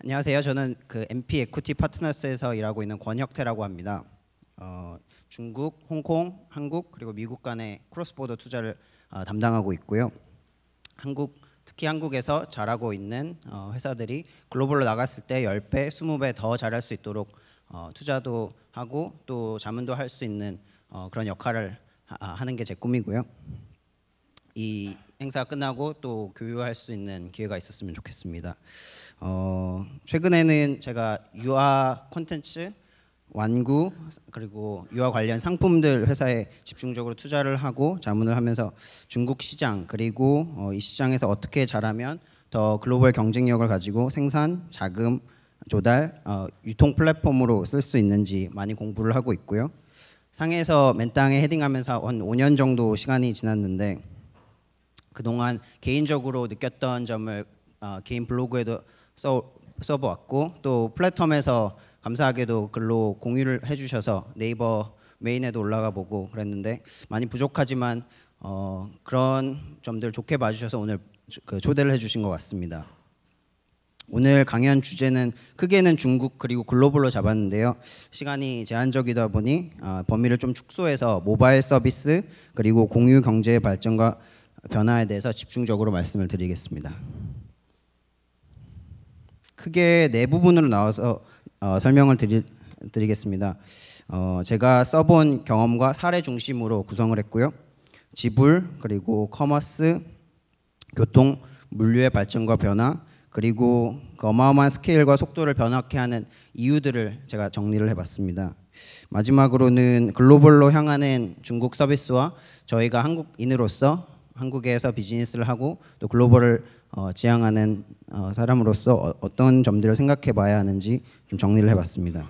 안녕하세요. 저는 그 MP 에퀴티 파트너스에서 일하고 있는 권혁태라고 합니다. 중국, 홍콩, 한국 그리고 미국 간의 크로스보더 투자를 담당하고 있고요. 특히 한국에서 잘하고 있는 회사들이 글로벌로 나갔을 때 10배, 20배 더 잘할 수 있도록 투자도 하고 또 자문도 할 수 있는 그런 역할을 하는 게 제 꿈이고요. 이 행사 끝나고 또 교류할 수 있는 기회가 있었으면 좋겠습니다. 최근에는 제가 유아 콘텐츠, 완구 그리고 유아 관련 상품들 회사에 집중적으로 투자를 하고 자문을 하면서 중국 시장 그리고 이 시장에서 어떻게 잘하면 더 글로벌 경쟁력을 가지고 생산, 자금 조달, 유통 플랫폼으로 쓸 수 있는지 많이 공부를 하고 있고요. 상해에서 맨땅에 헤딩하면서 한 5년 정도 시간이 지났는데 그동안 개인적으로 느꼈던 점을 개인 블로그에도 써보았고 또 플랫폼에서 감사하게도 글로 공유를 해주셔서 네이버 메인에도 올라가 보고 그랬는데 많이 부족하지만 그런 점들 좋게 봐주셔서 오늘 초대를 해주신 것 같습니다. 오늘 강연 주제는 크게는 중국 그리고 글로벌로 잡았는데요. 시간이 제한적이다 보니 범위를 좀 축소해서 모바일 서비스 그리고 공유 경제의 발전과 변화에 대해서 집중적으로 말씀을 드리겠습니다. 크게 네 부분으로 나와서 설명을 드리겠습니다. 제가 써본 경험과 사례 중심으로 구성을 했고요. 지불, 그리고 커머스, 교통, 물류의 발전과 변화, 그리고 그 어마어마한 스케일과 속도를 변화케 하는 이유들을 제가 정리를 해봤습니다. 마지막으로는 글로벌로 향하는 중국 서비스와 저희가 한국인으로서 한국에서 비즈니스를 하고 또 글로벌을 지향하는 사람으로서 어떤 점들을 생각해 봐야 하는지 좀 정리를 해봤습니다.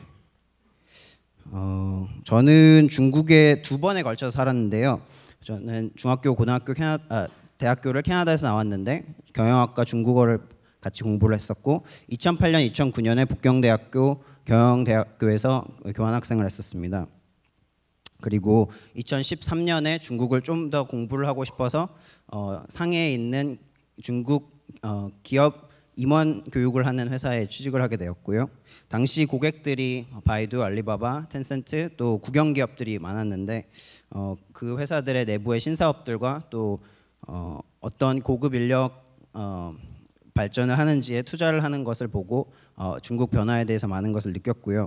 저는 중국에 2번에 걸쳐서 살았는데요. 저는 중학교, 고등학교, 대학교를 캐나다에서 나왔는데 경영학과 중국어를 같이 공부를 했었고 2008년, 2009년에 북경대학교 경영대학교에서 교환학생을 했었습니다. 그리고 2013년에 중국을 좀 더 공부를 하고 싶어서 상해에 있는 중국 기업 임원 교육을 하는 회사에 취직을 하게 되었고요. 당시 고객들이 바이두, 알리바바, 텐센트 또 국영 기업들이 많았는데 그 회사들의 내부의 신사업들과 또 어떤 고급 인력 발전을 하는지에 투자를 하는 것을 보고 중국 변화에 대해서 많은 것을 느꼈고요.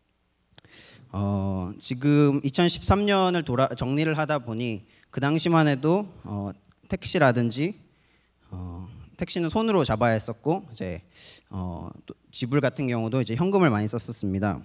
지금 2013년을 정리를 하다 보니 그 당시만 해도 택시라든지 택시는 손으로 잡아야 했었고 이제 지불 같은 경우도 이제 현금을 많이 썼었습니다.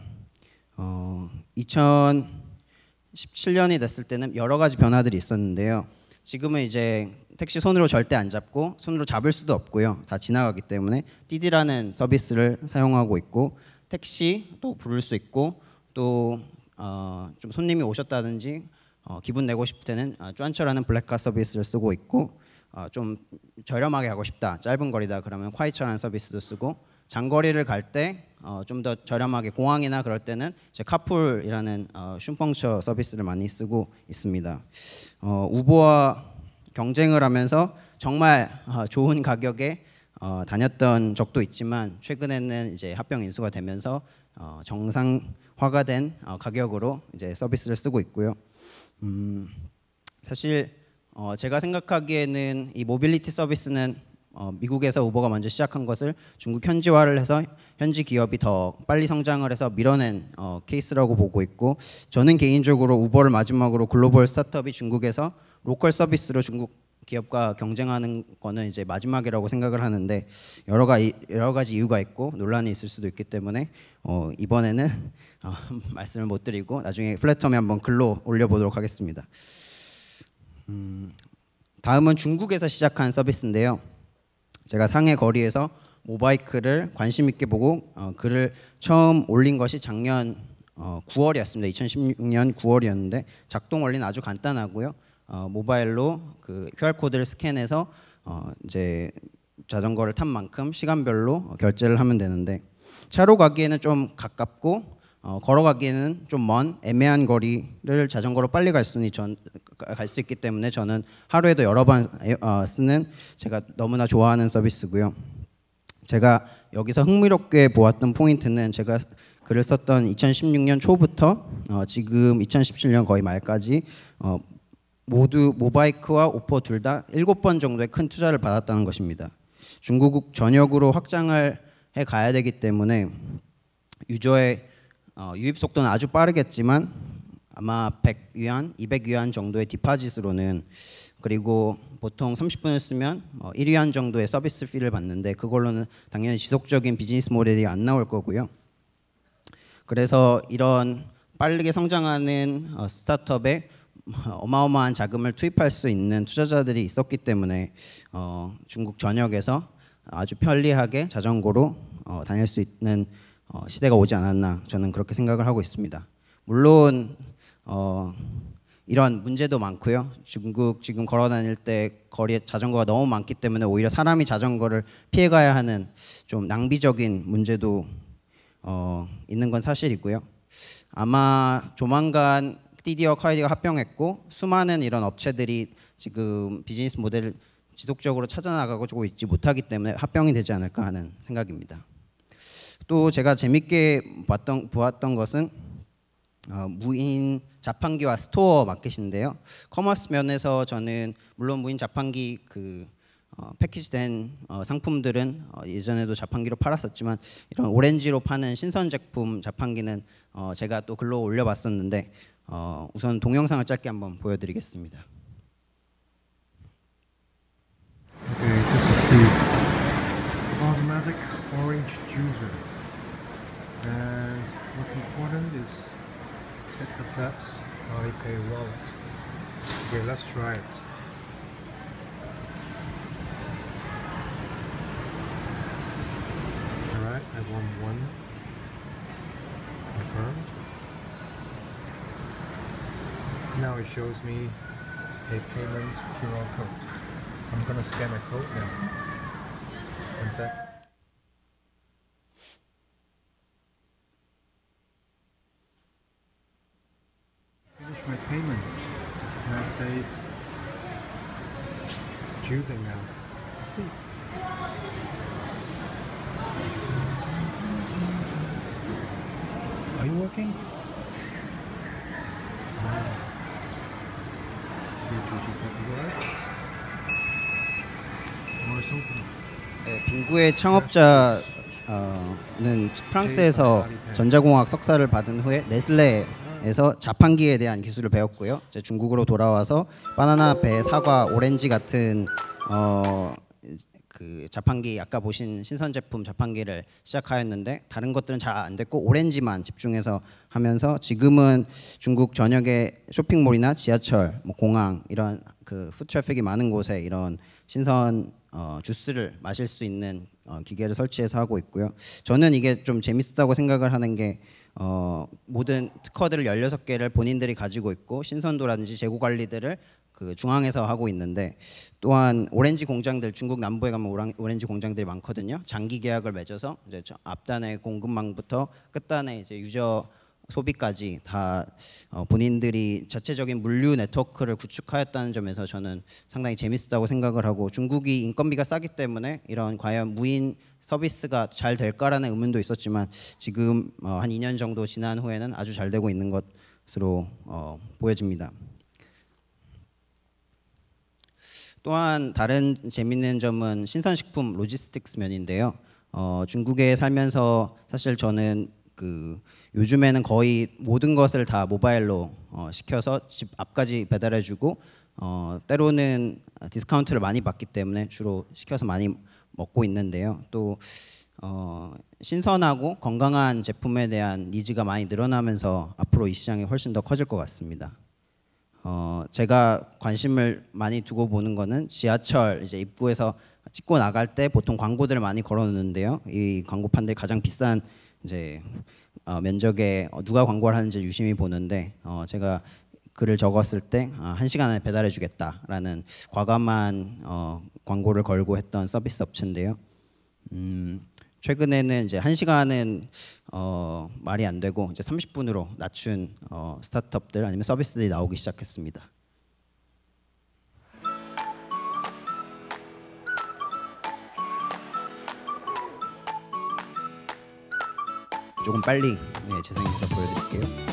2017년이 됐을 때는 여러 가지 변화들이 있었는데요. 지금은 이제 택시 손으로 절대 안 잡고 손으로 잡을 수도 없고요. 다 지나가기 때문에 띠디라는 서비스를 사용하고 있고 택시 또 부를 수 있고 또 좀 손님이 오셨다든지 기분 내고 싶을 때는 쭌처라는 블랙카 서비스를 쓰고 있고 좀 저렴하게 가고 싶다 짧은 거리다 그러면 콰이처라는 서비스도 쓰고 장거리를 갈 때 좀 더 저렴하게 공항이나 그럴 때는 이제 카풀이라는 슌펑처 서비스를 많이 쓰고 있습니다. 우버와 경쟁을 하면서 정말 좋은 가격에 다녔던 적도 있지만 최근에는 이제 합병 인수가 되면서 정상화가 된 가격으로 이제 서비스를 쓰고 있고요. 사실 제가 생각하기에는 이 모빌리티 서비스는 미국에서 우버가 먼저 시작한 것을 중국 현지화를 해서 현지 기업이 더 빨리 성장을 해서 밀어낸 케이스라고 보고 있고 저는 개인적으로 우버를 마지막으로 글로벌 스타트업이 중국에서 로컬 서비스로 중국 기업과 경쟁하는 거는 이제 마지막이라고 생각을 하는데 여러 가지 이유가 있고 논란이 있을 수도 있기 때문에 이번에는 말씀을 못 드리고 나중에 플랫폼에 한번 글로 올려보도록 하겠습니다. 다음은 중국에서 시작한 서비스인데요. 제가 상해 거리에서 모바이크를 관심 있게 보고 글을 처음 올린 것이 작년 9월이었습니다. 2016년 9월이었는데 작동 원리는 아주 간단하고요. 모바일로 그 QR 코드를 스캔해서 이제 자전거를 탄 만큼 시간별로 결제를 하면 되는데 차로 가기에는 좀 가깝고 걸어가기에는 좀 먼 애매한 거리를 자전거로 빨리 갈 수 있기 때문에 저는 하루에도 여러 번 쓰는 제가 너무나 좋아하는 서비스고요. 제가 여기서 흥미롭게 보았던 포인트는 제가 글을 썼던 2016년 초부터 지금 2017년 거의 말까지 모두 모바이크와 오퍼 둘 다 7번 정도의 큰 투자를 받았다는 것입니다. 중국 전역으로 확장을 해 가야 되기 때문에 유저의 유입 속도는 아주 빠르겠지만 아마 100위안, 200위안 정도의 디파짓으로는, 그리고 보통 30분을 쓰면 1위안 정도의 서비스 피를 받는데 그걸로는 당연히 지속적인 비즈니스 모델이 안 나올 거고요. 그래서 이런 빠르게 성장하는 스타트업에 어마어마한 자금을 투입할 수 있는 투자자들이 있었기 때문에 중국 전역에서 아주 편리하게 자전거로 다닐 수 있는 시대가 오지 않았나, 저는 그렇게 생각을 하고 있습니다. 물론 이런 문제도 많고요. 중국 지금 걸어 다닐 때 거리에 자전거가 너무 많기 때문에 오히려 사람이 자전거를 피해가야 하는 좀 낭비적인 문제도 있는 건 사실이고요. 아마 조만간 디디와 카이디가 합병했고 수많은 이런 업체들이 지금 비즈니스 모델을 지속적으로 찾아나가고 있지 못하기 때문에 합병이 되지 않을까 하는 생각입니다. 또 제가 재밌게 보았던 것은 무인 자판기와 스토어 마켓인데요. 커머스 면에서 저는 물론 무인 자판기 패키지된 상품들은 예전에도 자판기로 팔았었지만 이런 오렌지로 파는 신선 제품 자판기는 제가 또 글로 올려봤었는데 우선 동영상을 짧게 한번 보여드리겠습니다. Okay, this is the automatic orange juicer, and what's important is it accepts Alipay wallet. Okay, let's try it. Alright, I want one. Confirmed. Now it shows me a payment QR code. I'm gonna scan a code now. One sec. Finish my payment. Now it says choosing now. Let's see. Are you working? 네, 빙구의 창업자는 프랑스에서 전자공학 석사를 받은 후에 네슬레에서 자판기에 대한 기술을 배웠고요. 이제 중국으로 돌아와서 바나나, 배, 사과, 오렌지 같은 자판기, 아까 보신 신선 제품 자판기를 시작하였는데 다른 것들은 잘 안 됐고 오렌지만 집중해서 하면서 지금은 중국 전역의 쇼핑몰이나 지하철, 공항 이런 푸드 트래픽이 많은 곳에 이런 신선 주스를 마실 수 있는 기계를 설치해서 하고 있고요. 저는 이게 좀 재밌었다고 생각을 하는 게 모든 특허들을 16개를 본인들이 가지고 있고 신선도라든지 재고 관리들을 중앙에서 하고 있는데, 또한 오렌지 공장들, 중국 남부에 가면 오렌지 공장들이 많거든요. 장기 계약을 맺어서 이제 앞단의 공급망부터 끝단의 이제 유저 소비까지 다 본인들이 자체적인 물류 네트워크를 구축하였다는 점에서 저는 상당히 재밌었다고 생각을 하고, 중국이 인건비가 싸기 때문에 이런 과연 무인 서비스가 잘 될까라는 의문도 있었지만 지금 한 2년 정도 지난 후에는 아주 잘 되고 있는 것으로 보여집니다. 또한 다른 재밌는 점은 신선식품 로지스틱스 면인데요. 중국에 살면서 사실 저는 요즘에는 거의 모든 것을 다 모바일로 시켜서 집 앞까지 배달해주고 때로는 디스카운트를 많이 받기 때문에 주로 시켜서 많이 먹고 있는데요. 또 신선하고 건강한 제품에 대한 니즈가 많이 늘어나면서 앞으로 이 시장이 훨씬 더 커질 것 같습니다. 제가 관심을 많이 두고 보는 거는 지하철 이제 입구에서 찍고 나갈 때 보통 광고들을 많이 걸어놓는데요. 이 광고판들이 가장 비싼 이제 면적에 누가 광고를 하는지 유심히 보는데 제가 글을 적었을 때 1시간 안에 배달해 주겠다라는 과감한 광고를 걸고 했던 서비스 업체인데요. 최근에는 이제 1시간은 말이 안 되고 이제 30분으로 낮춘 스타트업들 아니면 서비스들이 나오기 시작했습니다. 조금 빨리 재생해서 보여드릴게요.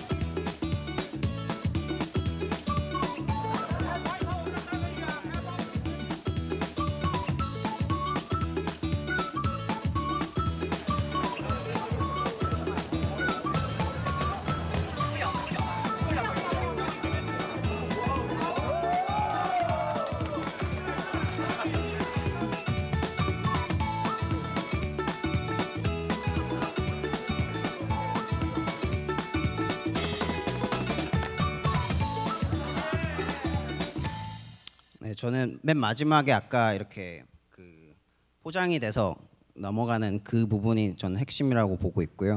네, 저는 맨 마지막에 아까 이렇게 그 포장이 돼서 넘어가는 그 부분이 저는 핵심이라고 보고 있고요.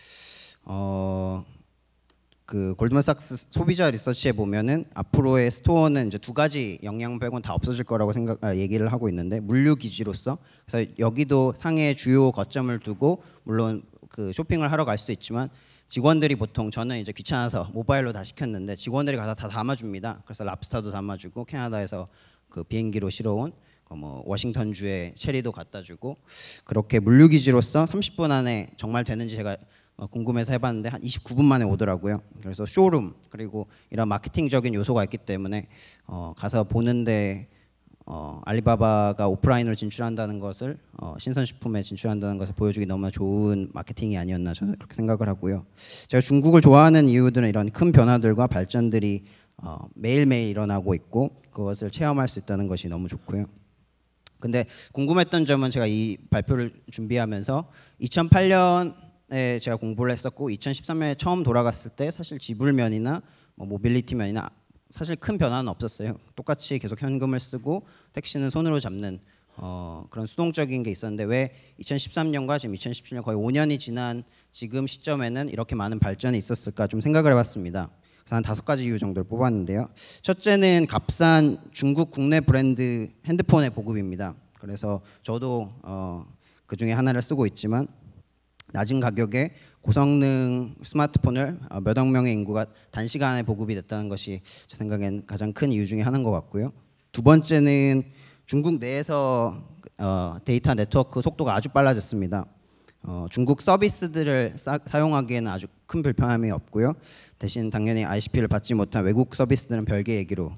그 골드만삭스 소비자 리서치에 보면은 앞으로의 스토어는 이제 두 가지 영향 빼고는 다 없어질 거라고 얘기를 하고 있는데, 물류 기지로서. 그래서 여기도 상해 주요 거점을 두고 물론 그 쇼핑을 하러 갈 수 있지만 직원들이 보통, 저는 이제 귀찮아서 모바일로 다 시켰는데 직원들이 가서 다 담아줍니다. 그래서 랍스타도 담아주고 캐나다에서 그 비행기로 실어온 뭐 워싱턴주의 체리도 갖다 주고, 그렇게 물류 기지로서 30분 안에 정말 되는지 제가 궁금해서 해봤는데 한 29분 만에 오더라고요. 그래서 쇼룸 그리고 이런 마케팅적인 요소가 있기 때문에 가서 보는데 알리바바가 오프라인으로 진출한다는 것을 신선식품에 진출한다는 것을 보여주기 너무나 좋은 마케팅이 아니었나 저는 그렇게 생각을 하고요. 제가 중국을 좋아하는 이유들은 이런 큰 변화들과 발전들이 매일매일 일어나고 있고 그것을 체험할 수 있다는 것이 너무 좋고요. 근데 궁금했던 점은 제가 이 발표를 준비하면서 2008년에 제가 공부를 했었고 2013년에 처음 돌아갔을 때 사실 지불면이나 뭐 모빌리티 면이나 사실 큰 변화는 없었어요. 똑같이 계속 현금을 쓰고 택시는 손으로 잡는 그런 수동적인 게 있었는데 왜 2013년과 지금 2017년 거의 5년이 지난 지금 시점에는 이렇게 많은 발전이 있었을까 좀 생각을 해봤습니다. 그래서 한 5가지 이유 정도를 뽑았는데요. 첫째는 값싼 중국 국내 브랜드 핸드폰의 보급입니다. 그래서 저도 그 중에 하나를 쓰고 있지만 낮은 가격에 고성능 스마트폰을 몇억 명의 인구가 단시간에 보급이 됐다는 것이 제 생각엔 가장 큰 이유 중에 하나인 것 같고요. 두 번째는 중국 내에서 데이터 네트워크 속도가 아주 빨라졌습니다. 중국 서비스들을 사용하기에는 아주 큰 불편함이 없고요. 대신 당연히 ICP를 받지 못한 외국 서비스들은 별개 얘기로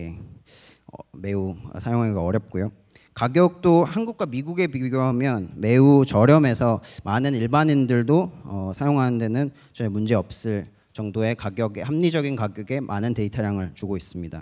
매우 사용하기가 어렵고요. 가격도 한국과 미국에 비교하면 매우 저렴해서 많은 일반인들도 사용하는 데는 전혀 문제 없을 정도의 가격에, 합리적인 가격에 많은 데이터량을 주고 있습니다.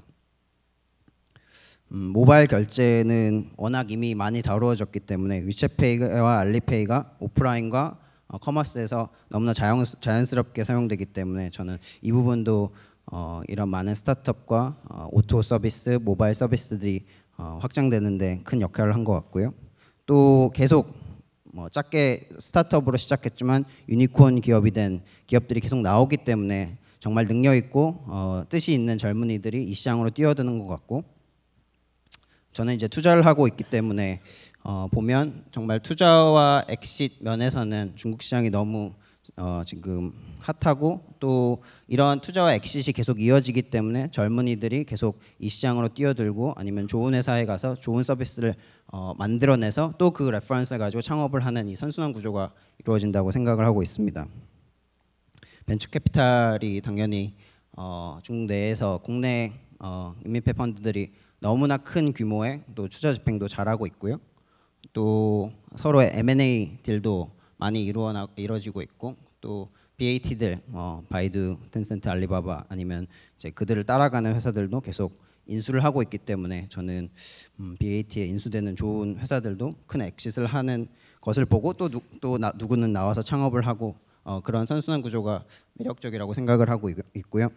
모바일 결제는 워낙 이미 많이 다루어졌기 때문에 위챗페이와 알리페이가 오프라인과 커머스에서 너무나 자연스럽게 사용되기 때문에 저는 이 부분도 이런 많은 스타트업과 오토 서비스, 모바일 서비스들이 확장되는데 큰 역할을 한 것 같고요. 또 계속 작게 스타트업으로 시작했지만 유니콘 기업이 된 기업들이 계속 나오기 때문에 정말 능력 있고 뜻이 있는 젊은이들이 이 시장으로 뛰어드는 것 같고, 저는 이제 투자를 하고 있기 때문에 보면 정말 투자와 엑싯 면에서는 중국 시장이 너무 지금 핫하고 또 이런 투자와 엑싯이 계속 이어지기 때문에 젊은이들이 계속 이 시장으로 뛰어들고 아니면 좋은 회사에 가서 좋은 서비스를 만들어내서 또 그 레퍼런스를 가지고 창업을 하는 이 선순환 구조가 이루어진다고 생각을 하고 있습니다. 벤처 캐피탈이 당연히 중국 내에서 국내 인민폐 펀드들이 너무나 큰 규모의 또 투자 집행도 잘하고 있고요. 또 서로의 M&A 딜도 많이 이루어지고 있고 또 BAT들 바이두, 텐센트, 알리바바 아니면 이제 그들을 따라가는 회사들도 계속 인수를 하고 있기 때문에 저는 BAT에 인수되는 좋은 회사들도 큰 엑싯을 하는 것을 보고 또 누구는 나와서 창업을 하고 그런 선순환 구조가 매력적이라고 생각을 하고 있고요.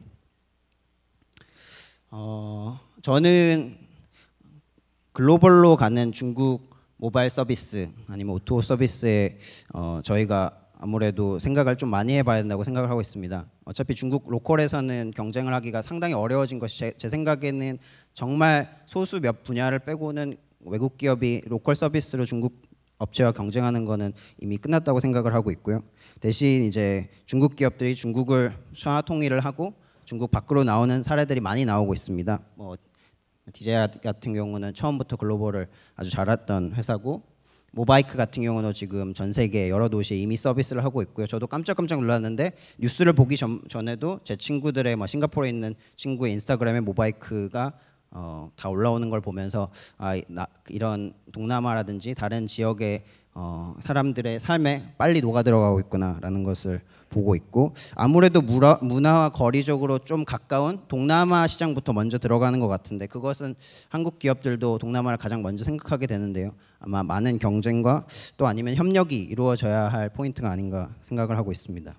저는 글로벌로 가는 중국 모바일 서비스 아니면 오토 서비스에 저희가 아무래도 생각을 좀 많이 해봐야 된다고 생각을 하고 있습니다. 어차피 중국 로컬에서는 경쟁을 하기가 상당히 어려워진 것이 제 생각에는 정말 소수 몇 분야를 빼고는 외국 기업이 로컬 서비스로 중국 업체와 경쟁하는 거는 이미 끝났다고 생각을 하고 있고요. 대신 이제 중국 기업들이 중국을 상하 통일을 하고 중국 밖으로 나오는 사례들이 많이 나오고 있습니다. DJI 같은 경우는 처음부터 글로벌을 아주 잘했던 회사고 모바이크 같은 경우는 지금 전 세계 여러 도시에 이미 서비스를 하고 있고요. 저도 깜짝깜짝 놀랐는데 뉴스를 보기 전에도 제 친구들의 뭐 싱가포르에 있는 친구의 인스타그램에 모바이크가 다 올라오는 걸 보면서 이런 동남아라든지 다른 지역의 사람들의 삶에 빨리 녹아 들어가고 있구나라는 것을 보고 있고, 아무래도 문화와 거리적으로 좀 가까운 동남아 시장부터 먼저 들어가는 것 같은데, 그것은 한국 기업들도 동남아를 가장 먼저 생각하게 되는데요. 아마 많은 경쟁과 또 아니면 협력이 이루어져야 할 포인트가 아닌가 생각을 하고 있습니다.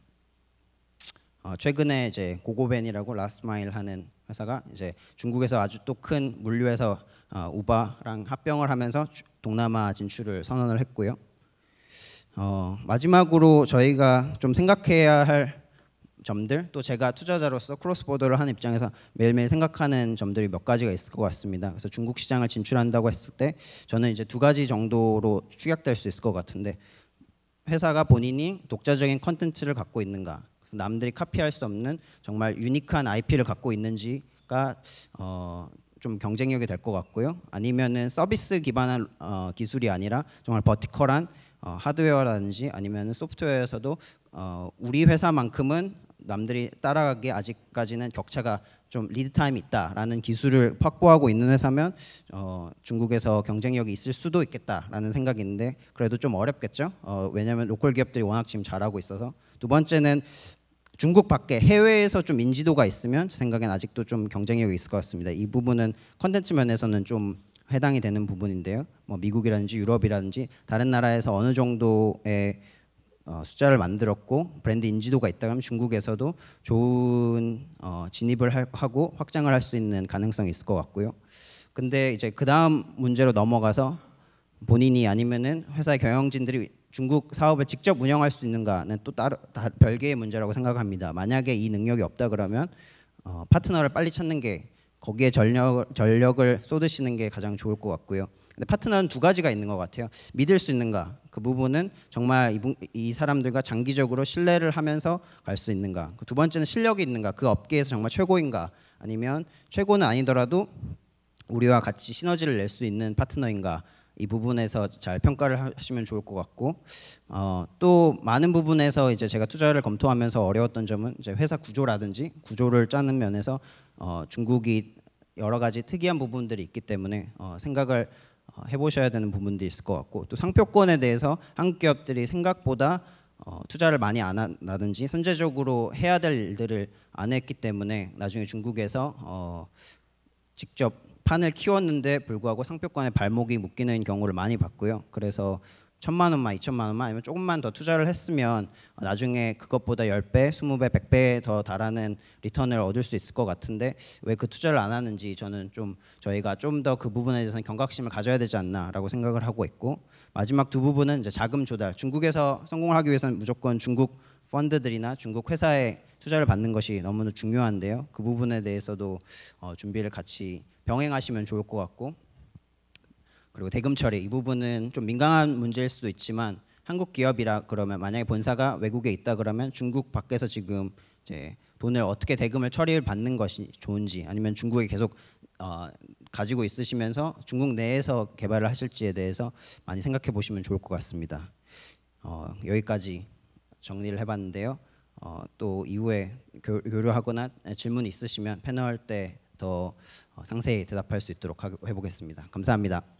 최근에 이제 고고벤이라고 라스트 마일 하는 회사가 이제 중국에서 아주 또 큰 물류회사 우바랑 합병을 하면서 동남아 진출을 선언을 했고요. 마지막으로 저희가 좀 생각해야 할 점들, 또 제가 투자자로서 크로스보더를 하는 입장에서 매일매일 생각하는 점들이 몇 가지가 있을 것 같습니다. 그래서 중국 시장을 진출한다고 했을 때 저는 이제 두 가지 정도로 축약될 수 있을 것 같은데, 회사가 본인이 독자적인 컨텐츠를 갖고 있는가, 그래서 남들이 카피할 수 없는 정말 유니크한 IP를 갖고 있는지가 좀 경쟁력이 될 것 같고요. 아니면은 서비스 기반한 기술이 아니라 정말 버티컬한 하드웨어라든지 아니면 소프트웨어에서도 우리 회사만큼은 남들이 따라가기에 아직까지는 격차가 좀 리드 타임이 있다라는 기술을 확보하고 있는 회사면 중국에서 경쟁력이 있을 수도 있겠다라는 생각이 있는데, 그래도 좀 어렵겠죠. 왜냐하면 로컬 기업들이 워낙 지금 잘하고 있어서. 두 번째는 중국 밖에 해외에서 좀 인지도가 있으면 제 생각엔 아직도 좀 경쟁력이 있을 것 같습니다. 이 부분은 컨텐츠 면에서는 좀 해당이 되는 부분인데요. 뭐 미국이라든지 유럽이라든지 다른 나라에서 어느 정도의 숫자를 만들었고 브랜드 인지도가 있다면 중국에서도 좋은 진입을 하고 확장을 할 수 있는 가능성이 있을 것 같고요. 근데 이제 그 다음 문제로 넘어가서 본인이 아니면은 회사의 경영진들이 중국 사업을 직접 운영할 수 있는가는 또 별개의 문제라고 생각합니다. 만약에 이 능력이 없다 그러면 파트너를 빨리 찾는 게, 거기에 전력을 쏟으시는 게 가장 좋을 것 같고요. 근데 파트너는 두 가지가 있는 것 같아요. 믿을 수 있는가, 그 부분은 정말 이 사람들과 장기적으로 신뢰를 하면서 갈 수 있는가. 두 번째는 실력이 있는가, 그 업계에서 정말 최고인가, 아니면 최고는 아니더라도 우리와 같이 시너지를 낼 수 있는 파트너인가, 이 부분에서 잘 평가를 하시면 좋을 것 같고, 또 많은 부분에서 이제 제가 투자를 검토하면서 어려웠던 점은 이제 회사 구조라든지 구조를 짜는 면에서 중국이 여러 가지 특이한 부분들이 있기 때문에 생각을 해보셔야 되는 부분도 있을 것 같고, 또 상표권에 대해서 한국 기업들이 생각보다 투자를 많이 안 한다든지 선제적으로 해야 될 일들을 안 했기 때문에 나중에 중국에서 직접 판을 키웠는데 불구하고 상표권에 발목이 묶이는 경우를 많이 봤고요. 그래서 1,000만 원만 2,000만 원만 아니면 조금만 더 투자를 했으면 나중에 그것보다 10배, 20배, 100배 더 달하는 리턴을 얻을 수 있을 것 같은데 왜 그 투자를 안 하는지 저는 좀 저희가 좀 더 그 부분에 대해서는 경각심을 가져야 되지 않나라고 생각을 하고 있고, 마지막 두 부분은 이제 자금 조달. 중국에서 성공을 하기 위해서는 무조건 중국 펀드들이나 중국 회사에 투자를 받는 것이 너무나 중요한데요. 그 부분에 대해서도 준비를 같이 병행하시면 좋을 것 같고, 그리고 대금 처리, 이 부분은 좀 민감한 문제일 수도 있지만 한국 기업이라 그러면 만약에 본사가 외국에 있다 그러면 중국 밖에서 지금 이제 돈을 어떻게 대금을 처리를 받는 것이 좋은지, 아니면 중국에 계속 가지고 있으시면서 중국 내에서 개발을 하실지에 대해서 많이 생각해 보시면 좋을 것 같습니다. 여기까지 정리를 해봤는데요. 또 이후에 교류하거나 질문 있으시면 패널 때 더 상세히 대답할 수 있도록 해보겠습니다. 감사합니다.